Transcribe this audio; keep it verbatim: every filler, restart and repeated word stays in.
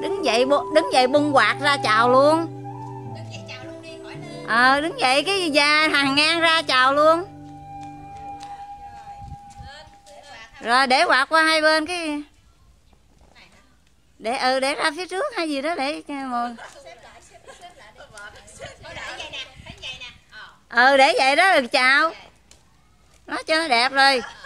Đứng dậy đứng dậy bung quạt ra chào luôn. Đứng dậy chào luôn đi, khỏi lên. Ờ đứng dậy cái da hàng ngang ra chào luôn. Rồi để quạt qua hai bên cái để ừ để ra phía trước hay gì đó để ngồi. Ừ để vậy đó được chào. Nó cho nó đẹp rồi.